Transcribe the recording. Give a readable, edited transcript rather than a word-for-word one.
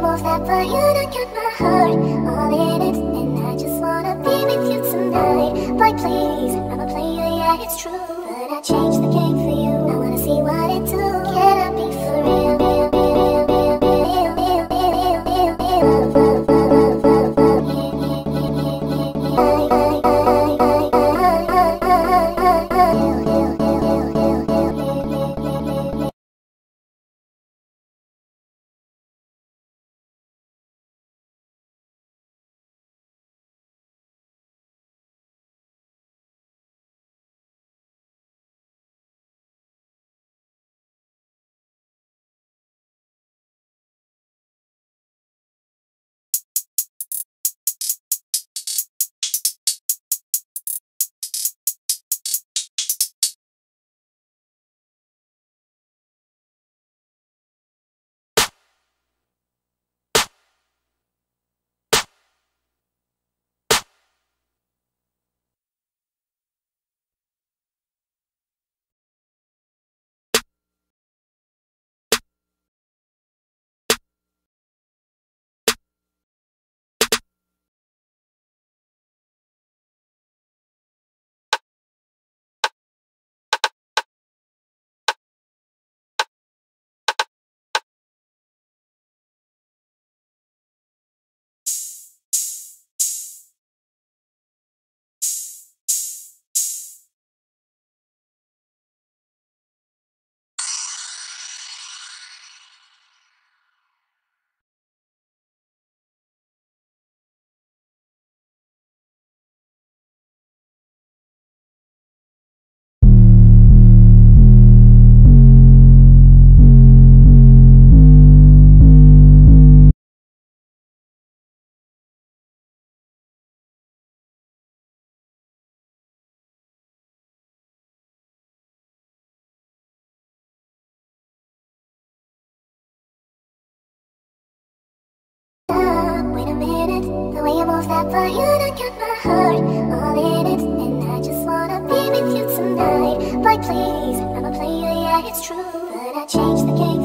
moves that for you to get my heart all in it, and I just wanna be with you tonight. Boy, please, I'm a player, yeah, it's true, but I changed the game for you. I wanna see what it do. Can I be for real? Wait a minute, the way you move that for you to get my heart all in it, and I just wanna be with you tonight. Boy, please, I'm a player, yeah, it's true, but I changed the game